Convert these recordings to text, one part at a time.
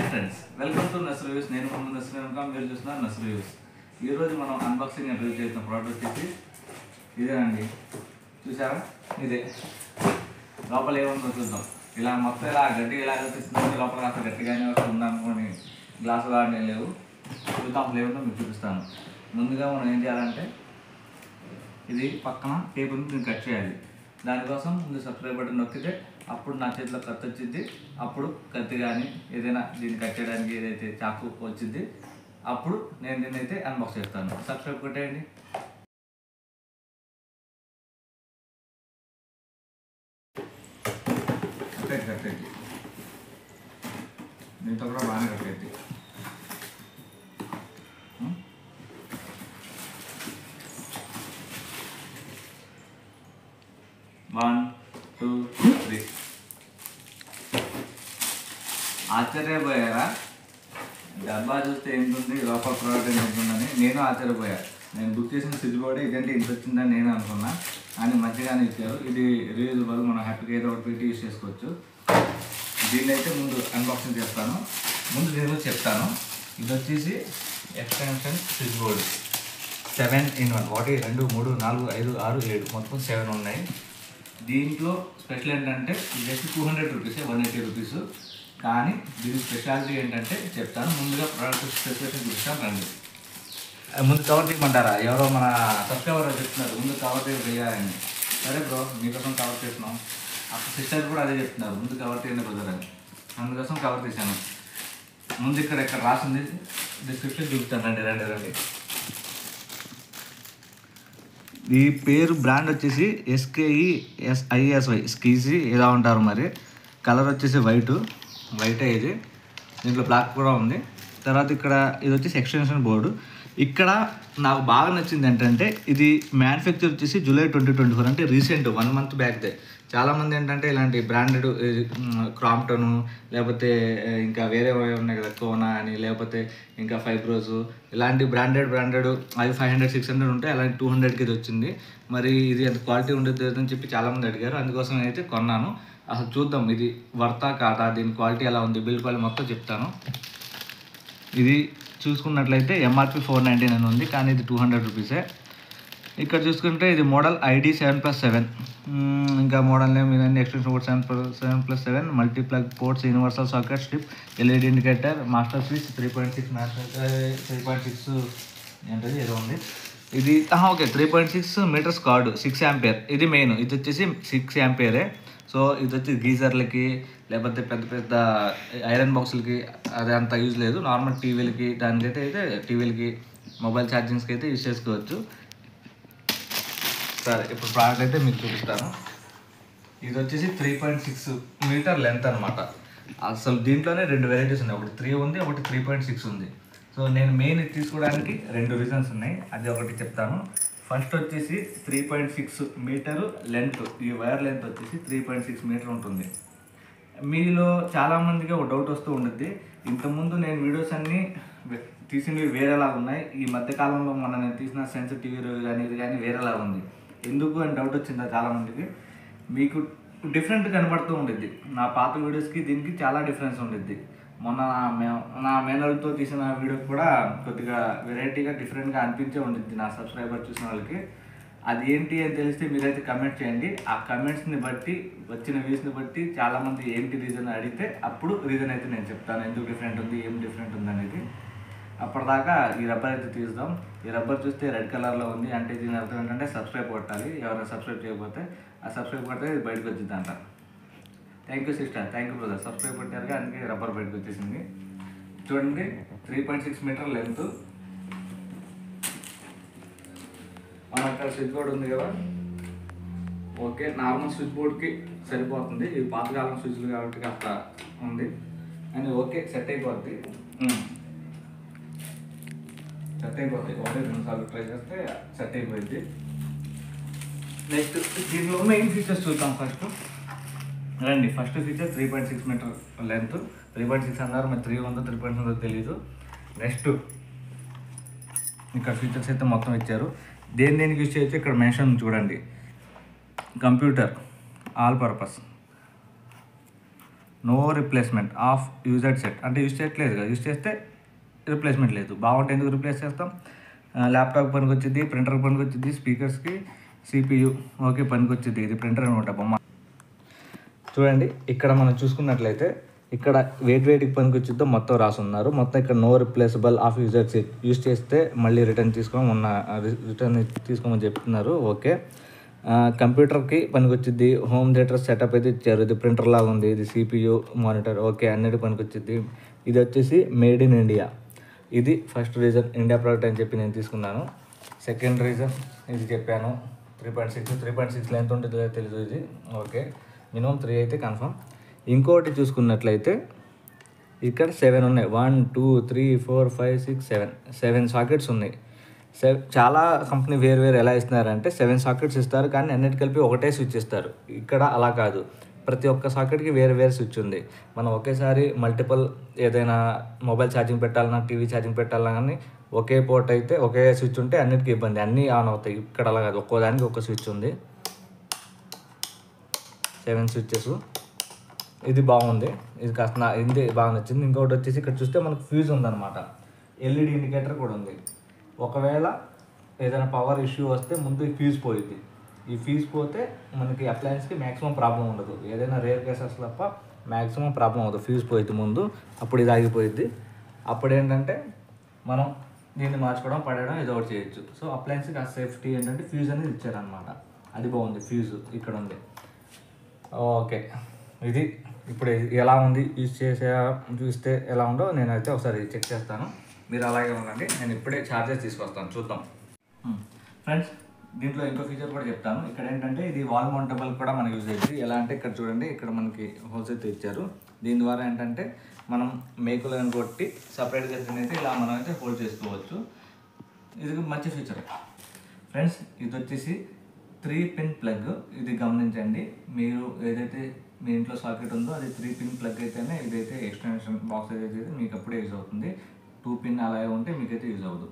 Friends, welcome to Nas reviews. నేను మొహమ్మద్ నస్రీన్ ఇంకా మీరు చూస్తున్నారు నస్ రివ్యూస్. ఈరోజు మనం అన్బాక్సింగ్ అండ్ రివ్యూ చేసిన ప్రోడక్ట్ వచ్చేసి ఇదేనండి. చూసారా? ఇదే లోపల ఏముందో చూద్దాం. ఇలా మొత్తం ఇలా గట్టిగా ఇలా కనిపిస్తుంది. లోపల కాస్త గట్టిగానే వస్తుంది అనుకోని గ్లాసులు ఆడనే లేవు. చూద్దాం అసలు ఏముందో మీకు చూపిస్తాను. ముందుగా మనం ఏం చేయాలంటే ఇది పక్కన టేప్ ఉంది, దీన్ని కట్ చేయాలి. దానికోసం ముందు సబ్స్క్రైబ్ బటన్ నొక్కితే అప్పుడు నా చేతిలో కత్తి వచ్చింది. అప్పుడు కత్తి కానీ ఏదైనా దీన్ని కట్ చేయడానికి ఏదైతే చాకు వచ్చింది అప్పుడు నేను దీన్ని అయితే అన్బాక్స్ చేస్తాను. సబ్స్క్రైబ్ కొట్టేయండి. కట్టేది దీంతో కూడా బాగానే కట్టేది. 1, 2, 3. ఆశ్చర్యపోయారా? డబ్బా చూస్తే ఏంటుంది, లోపల ప్రోడక్ట్ ఏంటుందని నేను ఆశ్చర్యపోయా. నేను బుక్ చేసిన స్విచ్ బోర్డే ఇదంటే ఇంత వచ్చిందని నేను అనుకున్నా. కానీ మంచిగానే ఇచ్చారు. ఇది రీయూజబుల్, మనం హ్యాపీగా ఏదో ఒకటి పెట్టి యూజ్ చేసుకోవచ్చు. దీన్ని అయితే ముందు అన్బాక్సింగ్ చేస్తాను. ముందు దీని గురించి చెప్తాను. ఇది వచ్చేసి ఎక్స్టెన్షన్ స్విచ్ బోర్డు 7-in-1. 1, 2, 3, 4, 5, 6, 7 మొత్తం 7 ఉన్నాయి. దీంట్లో స్పెషల్ ఏంటంటే జస్ట్ 200 రూపీస్, 180 రూపీస్. కానీ దీని స్పెషాలిటీ ఏంటంటే చెప్తాను. ముందుగా ప్రోడక్ట్ స్పెసిఫికేషన్ చూపిస్తాను రండి. ముందు కవర్ తీయమంటారా? ఎవరో మన సబ్స్క్రైబర్ చెప్తున్నారు ముందు కవర్ తీయాలని. సరే బ్రో, మీకోసం కవర్ చేస్తున్నాం. అప్పుడు సిస్టర్ కూడా అదే చెప్తున్నారు, ముందు కవర్ తీయండి బ్రదర్ అని. అందుకోసం కవర్ తీశాను. ముందు ఇక్కడ రాసింది డిస్క్రిప్షన్ చూపుతాను. రండి. ఈ పేరు బ్రాండ్ వచ్చేసి SKESISY స్కీజీ ఇలా ఉంటారు. మరి కలర్ వచ్చేసి వైటే. ఇది దీంట్లో బ్లాక్ కూడా ఉంది. తర్వాత ఇక్కడ ఇది వచ్చేసి ఎక్స్టెన్షన్ బోర్డు. ఇక్కడ నాకు బాగా నచ్చింది ఏంటంటే ఇది మ్యానుఫ్యాక్చర్ వచ్చేసి జూలై 2024, అంటే రీసెంట్ 1 month బ్యాక్దే. చాలామంది ఏంటంటే ఇలాంటి బ్రాండెడ్ క్రాంప్టను లేకపోతే ఇంకా వేరే ఉన్నాయి కదా, కోనా అని, లేకపోతే ఇంకా ఫైబ్రోస్, ఇలాంటి బ్రాండెడ్ అవి 500-600 ఉంటాయి. అలాంటి 200కి ఇది వచ్చింది. మరి ఇది ఎంత క్వాలిటీ ఉండదు అని చెప్పి చాలామంది అడిగారు. అందుకోసం అయితే కొన్నాను. అసలు చూద్దాం ఇది వర్తా కాదా, దీని క్వాలిటీ ఎలా ఉంది, బిల్ క్వాలిటీ మొత్తం చెప్తాను. ఇది చూసుకున్నట్లయితే MRP 499 ఉంది, కానీ ఇది 200 రూపీసే. ఇక్కడ చూసుకుంటే ఇది మోడల్ ID 7+7. ఇంకా మోడల్ నేమ్ ఇదన్నీ extension board 7+7 multiplug ports, universal socket, strip, LED indicator, master switch 3.6 ఏంటది ఏదో ఉంది. ఇది ఓకే 3.6 మీటర్స్ కార్డు, 6 ఆంపియర్. ఇది మెయిన్, ఇది వచ్చేసి 6 ఆంపియరే. సో ఇది వచ్చి గీజర్లకి లేకపోతే పెద్ద ఐరన్ బాక్సులకి అది అంత యూజ్ లేదు. నార్మల్ టీవీలకి దానికైతే టీవీలకి మొబైల్ ఛార్జింగ్స్కి అయితే యూజ్ చేసుకోవచ్చు. సరే, ఇప్పుడు ప్రోడక్ట్ అయితే మీకు చూపిస్తాను. ఇది వచ్చేసి 3.6 మీటర్ లెంత్ అనమాట. అసలు దీంట్లోనే 2 వెరైటీస్ ఉన్నాయి. ఒకటి 3 ఉంది, ఒకటి 3.6 ఉంది. సో నేను మెయిన్ తీసుకోవడానికి 2 రీజన్స్ ఉన్నాయి. అది ఒకటి చెప్తాను. ఫస్ట్ వచ్చేసి 3.6 మీటరు లెంత్. ఈ వైర్ లెంత్ వచ్చేసి 3.6 మీటర్ ఉంటుంది. మీలో చాలామందికి ఒక డౌట్ వస్తూ ఉంటుంది, ఇంతకుముందు నేను వీడియోస్ అన్నీ తీసినవి వేరేలాగా ఉన్నాయి, ఈ మధ్యకాలంలో నేను తీసిన సెన్సిటివ్ కానీ ఇది కానీ వేరేలాగా ఉంది, ఎందుకు అని డౌట్ వచ్చిందా చాలామందికి. మీకు డిఫరెంట్ కనబడుతూ ఉండిద్ది. నా పాత వీడియోస్కి దీనికి చాలా డిఫరెన్స్ ఉండిద్ది. మొన్న నా మేనల్తో తీసిన వీడియో కూడా కొద్దిగా వెరైటీగా డిఫరెంట్గా అనిపించే ఉండిద్ది నా సబ్స్క్రైబర్ చూసిన వాళ్ళకి. అది ఏంటి అని తెలిస్తే మీరైతే కమెంట్ చేయండి. ఆ కమెంట్స్ని బట్టి, వచ్చిన వ్యూస్ని బట్టి చాలామంది ఏంటి రీజన్ అడిగితే అప్పుడు రీజన్ అయితే నేను చెప్తాను, ఎందుకు డిఫరెంట్ ఉంది, ఏం డిఫరెంట్ ఉంది అనేది. అప్పటిదాకా ఈ రబ్బర్ అయితే తీద్దాం. ఈ రబ్బర్ చూస్తే రెడ్ కలర్లో ఉంది, అంటే దీని అర్థం ఏంటంటే సబ్స్క్రైబ్ కొట్టాలి. ఎవరైనా సబ్స్క్రైబ్ చేయకపోతే ఆ సబ్స్క్రైబ్ కొడితే ఇది బయటకు వచ్చింది అంట. Thank you sister, thank you brother. Subscribe కొట్టారుగా, అందుకే రబ్బర్ బయటకు వచ్చేసింది. చూడండి, 3.6 మీటర్ లెంత్. మన అక్కడ స్విచ్ బోర్డ్ ఉంది కదా, ఓకే నార్మల్ స్విచ్ బోర్డ్కి సరిపోతుంది. ఇది పాతకాలం స్విచ్లు కాబట్టి కాస్త ఉంది అని ఓకే సెట్ అయిపోద్ది. 1-2 సార్లు ట్రై చేస్తే సెట్ అయిపోయింది. నెక్స్ట్ దీనిలో మెయిన్ ఫీచర్స్ చూద్దాం. First feature 3.6 metre length. 3.6 అన్నారు, మరి 3 ఉందో 3.6 ఉందో తెలీదు. నెక్స్ట్ ఇక్కడ ఫీచర్స్ అయితే మొత్తం ఇచ్చారు. దేనికి యూజ్ చేయొచ్చు ఇక్కడ మెన్షన్ చూడండి. Computer, all purpose, no replacement of user set, అంటే యూజ్ చేయట్లేదు కదా, యూజ్ చేస్తే రిప్లేస్మెంట్ లేదు. బాగుంటే ఎందుకు రిప్లేస్ చేస్తాం? ల్యాప్టాప్ పనికి వచ్చింది, ప్రింటర్కి పనికి వచ్చింది, స్పీకర్స్కి, CPU ఓకే పనికి వచ్చింది. ఇది ప్రింటర్ అనమాట బొమ్మ. చూడండి ఇక్కడ మనం చూసుకున్నట్లయితే ఇక్కడ వేటికి పనికి వచ్చిందో మొత్తం రాసున్నారు. మొత్తం ఇక్కడ no replaceable of user set, use చేస్తే మళ్ళీ రిటర్న్ తీసుకోమని చెప్తున్నారు. ఓకే. కంప్యూటర్కి పనికి వచ్చింది, హోమ్ థియేటర్ సెటప్ అయితే ఇచ్చారు. ఇది ప్రింటర్ లాగా ఉంది, ఇది CPU మానిటర్ ఓకే అన్నిటి పనికి వచ్చింది. ఇది వచ్చేసి మేడ్ ఇన్ ఇండియా. ఇది ఫస్ట్ రీజన్, ఇండియా ప్రోడక్ట్ అని చెప్పి నేను తీసుకున్నాను. సెకండ్ రీజన్ ఇది చెప్పాను, 3.6 లెంత్ ఉంటుందో తెలియదు ఇది. ఓకే, మినిమం 3 అయితే కన్ఫర్మ్. ఇంకోటి చూసుకున్నట్లయితే ఇక్కడ 7 ఉన్నాయి, 1 2 3 4 5 6 7 సాకెట్స్ ఉన్నాయి. చాలా కంపెనీ వేరు ఎలా ఇస్తున్నారంటే 7 సాకెట్స్ ఇస్తారు, కానీ అన్నిటి కలిపి ఒకటే స్విచ్ ఇస్తారు. ఇక్కడ అలా కాదు, ప్రతి ఒక్క సాకెట్కి వేరే స్విచ్ ఉంది. మనం ఒకేసారి మల్టిపుల్ ఏదైనా మొబైల్ ఛార్జింగ్ పెట్టాలన్నా, టీవీ ఛార్జింగ్ పెట్టాలన్నా కానీ ఒకే పోర్ట్ అయితే ఒకే స్విచ్ ఉంటే అన్నిటికీ ఇబ్బంది, అన్నీ ఆన్ అవుతాయి. ఇక్కడ అలా కాదు, ఒక్కోదానికి ఒక స్విచ్ ఉంది, 7 స్విచ్చెస్. ఇది బాగుంది, ఇది కాస్త ఇది బాగా నచ్చింది. ఇంకొకటి వచ్చేసి ఇక్కడ చూస్తే మనకు ఫ్యూజ్ ఉందన్నమాట, LED ఇండికేటర్ కూడా ఉంది. ఒకవేళ ఏదైనా పవర్ ఇష్యూ వస్తే ముందు ఈ ఫ్యూజ్ పోయింది. ఈ ఫ్యూజ్ పోతే మనకి అప్లయన్స్కి మ్యాక్సిమం ప్రాబ్లం ఉండదు, ఏదైనా రేర్ కేసెస్ తప్ప మ్యాక్సిమం ప్రాబ్లం అవుతుంది. ఫ్యూజ్ పోయింది ముందు, అప్పుడు ఇది ఆగిపోయింది. అప్పుడు ఏంటంటే మనం దీన్ని మార్చుకోవడం, పడేయడం ఏదో ఒకటి చేయొచ్చు. సో అప్లయన్స్కి ఆ సేఫ్టీ ఏంటంటే ఫ్యూజ్ అనేది ఇచ్చారనమాట, అది బాగుంది. ఫ్యూజ్ ఇక్కడ ఉంది. ఓకే, ఇది ఇప్పుడు ఎలా ఉంది చూస్తే ఎలా ఉందో నేనైతే ఒకసారి చెక్ చేస్తాను. మీరు అలాగే ఉండండి, నేను ఇప్పుడే ఛార్జెస్ తీసుకొస్తాను, చూద్దాం. ఫ్రెండ్స్, దీంట్లో ఇంకో ఫీచర్ కూడా చెప్తాను. ఇక్కడ ఏంటంటే ఇది వాల్ మౌంటబుల్ కూడా మనకు యూజ్ అయ్యింది. ఎలా అంటే ఇక్కడ చూడండి, ఇక్కడ మనకి హోల్స్ అయితే ఇచ్చారు. దీని ద్వారా ఏంటంటే మనం మేకులను కొట్టి సపరేట్గా తినేసి ఇలా మనం అయితే హోల్డ్ చేసుకోవచ్చు. ఇది మంచి ఫీచర్. ఫ్రెండ్స్, ఇది వచ్చేసి 3 పిన్ ప్లగ్. ఇది గమనించండి, మీరు ఏదైతే మీ ఇంట్లో సాకెట్ ఉందో అది 3 పిన్ ప్లగ్ అయితేనే ఇదైతే ఎక్స్టెన్షన్ బాక్స్ ఏదైతే మీకు అప్పుడే యూజ్ అవుతుంది. 2 పిన్ అలాగే ఉంటే మీకైతే యూజ్ అవ్వదు.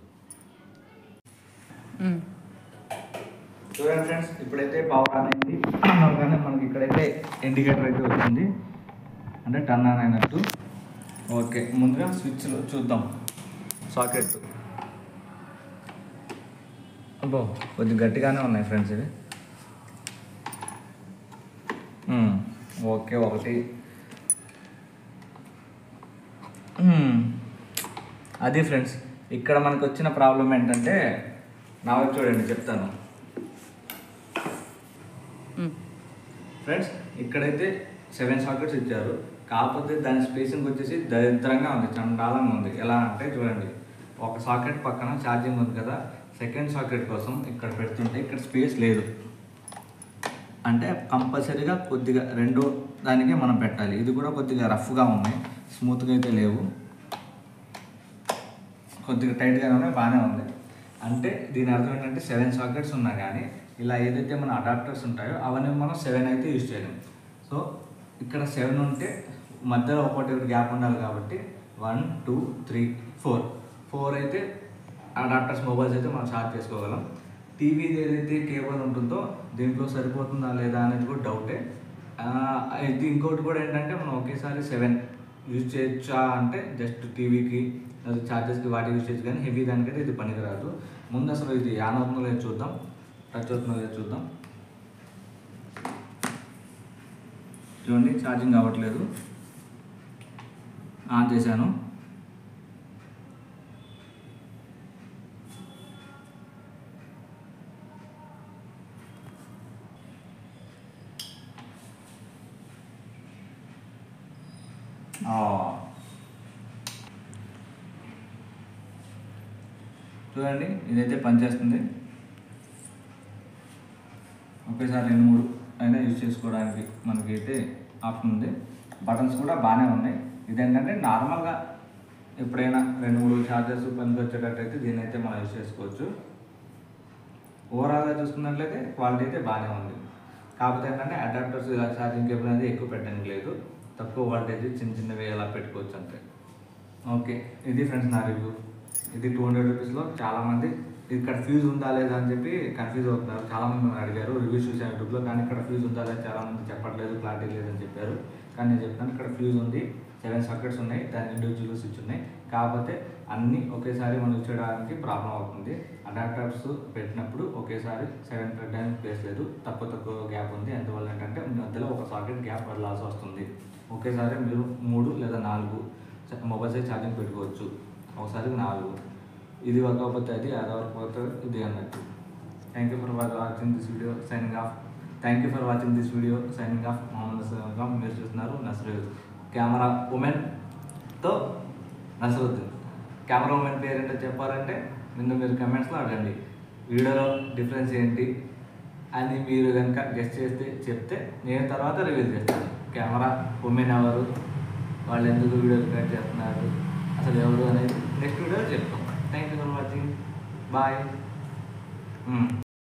చూడండి ఫ్రెండ్స్, ఇప్పుడైతే పవర్ ఆన్ అయింది, కానీ మనకి ఇక్కడైతే ఇండికేటర్ అయితే వచ్చింది, అంటే టర్న్ ఆన్ అయినట్టు. ఓకే, ముందుగా స్విచ్లు చూద్దాం. సాకెట్ అబ్బో కొద్దిగా గట్టిగానే ఉన్నాయి ఫ్రెండ్స్ ఇవి. ఓకే, ఒకటి అది ఫ్రెండ్స్, ఇక్కడ మనకు వచ్చిన ప్రాబ్లం ఏంటంటే, నా వైపు చూడండి చెప్తాను. ఫ్రెండ్స్, ఇక్కడైతే 7 సాకెట్స్ ఇచ్చారు, కాకపోతే దాని స్పేసింగ్ వచ్చేసి దరిద్రంగా ఉంది, చండాలంగా ఉంది. ఎలా అంటే చూడండి, ఒక సాకెట్ పక్కన ఛార్జింగ్ ఉంది కదా, సెకండ్ సాకెట్ కోసం ఇక్కడ పెడుతుంటే ఇక్కడ స్పేస్ లేదు. అంటే కంపల్సరీగా కొద్దిగా రెండో దానికే మనం పెట్టాలి. ఇది కూడా కొద్దిగా రఫ్గా ఉన్నాయి, స్మూత్గా అయితే లేవు, కొద్దిగా టైట్గానే ఉన్నాయి, బాగానే ఉంది. అంటే దీని అర్థం ఏంటంటే 7 సాకెట్స్ ఉన్నా కానీ ఇలా ఏదైతే మన అడాప్టర్స్ ఉంటాయో అవన్నీ మనం 7 అయితే యూజ్ చేయలేం. సో ఇక్కడ 7 ఉంటే మధ్యలో ఒకటి గ్యాప్ ఉండాలి కాబట్టి 1 2 3 4 అయితే అడాప్టర్స్ మొబైల్స్ అయితే మనం ఛార్జ్ చేసుకోగలం. టీవీది ఏదైతే కేబుల్ ఉంటుందో దీంట్లో సరిపోతుందా లేదా అనేది కూడా డౌటే. ఇది ఇంకోటి కూడా ఏంటంటే మనం ఒకేసారి 7 యూజ్ చేయొచ్చా అంటే జస్ట్ టీవీకి అది ఛార్జెస్కి వాటి యూజ్ చేయొచ్చు, కానీ హెవీ దానికైతే ఇది పనికిరాదు. ముందు అసలు ఇది ఆన్ అవుతుందో లేదో చూద్దాం, టచ్ అవుతుందో లేదో చూద్దాం. చూడండి, ఛార్జింగ్ అవ్వట్లేదు. ఆన్ చేశాను, చూడండి ఇదైతే పనిచేస్తుంది. ఒకేసారి 2-3 అయినా యూజ్ చేసుకోవడానికి మనకైతే ఆప్షన్ ఉంది. బటన్స్ కూడా బాగానే ఉన్నాయి. ఇదేంటంటే నార్మల్గా ఎప్పుడైనా 2-3 ఛార్జర్స్ పనికి వచ్చేటట్టయితే దీన్ని అయితే మనం యూజ్ చేసుకోవచ్చు. ఓవరాల్గా చూసుకున్నట్లయితే క్వాలిటీ అయితే బాగానే ఉంది. కాకపోతే ఏంటంటే అడాప్టర్స్ ఛార్జింగ్ కేబుల్ అనేది ఎక్కువ పెట్టడానికి లేదు, తక్కువ వోల్టేజ్ చిన్నవి ఎలా పెట్టుకోవచ్చు అంతే. ఓకే, ఇది ఫ్రెండ్స్ నా రివ్యూ. ఇది 200 రూపీస్లో. చాలామంది ఇక్కడ ఫ్యూజ్ ఉందా లేదా అని చెప్పి కన్ఫ్యూజ్ అవుతున్నారు. చాలామంది నన్ను అడిగారు, రివ్యూస్ చూసాను యూట్యూబ్లో, కానీ ఇక్కడ ఫ్యూజ్ ఉందా లేదా చాలామంది చెప్పట్లేదు, క్లారిటీ లేదని చెప్పారు. కానీ నేను చెప్తాను ఇక్కడ ఫ్యూజ్ ఉంది, 7 సాకెట్స్ ఉన్నాయి, దాని ఇండివిజువల్ స్విచ్ ఉన్నాయి. కాకపోతే అన్నీ ఒకేసారి మనం చేయడానికి ప్రాబ్లం అవుతుంది. అడాప్టర్స్ పెట్టినప్పుడు ఒకేసారి 7 పెట్టడానికి ప్లేస్ లేదు, తక్కువ గ్యాప్ ఉంది. అందువల్ల ఏంటంటే మధ్యలో ఒక సాకెట్ గ్యాప్ వదలాల్సి వస్తుంది. ఒకేసారి మీరు 3 లేదా 4 మొబైల్ సైజ్ ఛార్జింగ్ పెట్టుకోవచ్చు, ఒకసారి 4. ఇది వర్కపోతే అది వర్కపోతే ఇది అన్నట్టు. Thank you for watching this video, signing off. Mohammed Nasaruddin. మీరు చూస్తున్నారు నసరుద్దీన్ కెమెరా ఉమెన్తో నసరుద్దీన్. కెమెరా ఉమెన్ పేరు ఏంటో చెప్పాలంటే మీరు కమెంట్స్లో అడగండి. వీడియోలో డిఫరెన్స్ ఏంటి అని మీరు కనుక గెస్ట్ చేస్తే చెప్తే నేను తర్వాత రివీల్ చేస్తాను. కెమెరా ఉమెన్ ఎవరు, వాళ్ళు ఎందుకు వీడియో రికార్డ్ చేస్తున్నారు, అసలు ఎవరు అనేది నెక్స్ట్ వీడియోలో చెప్తాం. Thank you for watching. Bye.